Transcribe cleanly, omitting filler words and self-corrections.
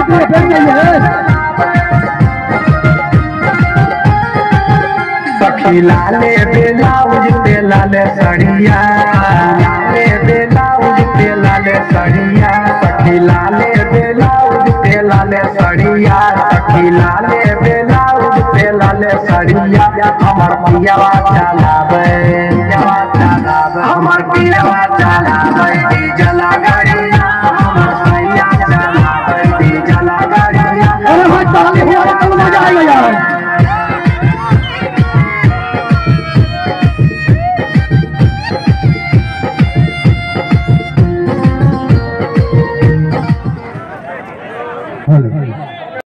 सखी लाले ब्लाउज पे लाले सड़िया, लाले ब्लाउज पे लाले सड़िया, सखी लाले ब्लाउज पे लाले सड़िया, सखी लाले ब्लाउज पे लाले सड़िया। हमर पियावा चलावे, हमर पियावा चलावे डीजल गाड़िया, हमर सैया चलावे डीजल गाड़िया। अरे भाई मजा आएगा यार।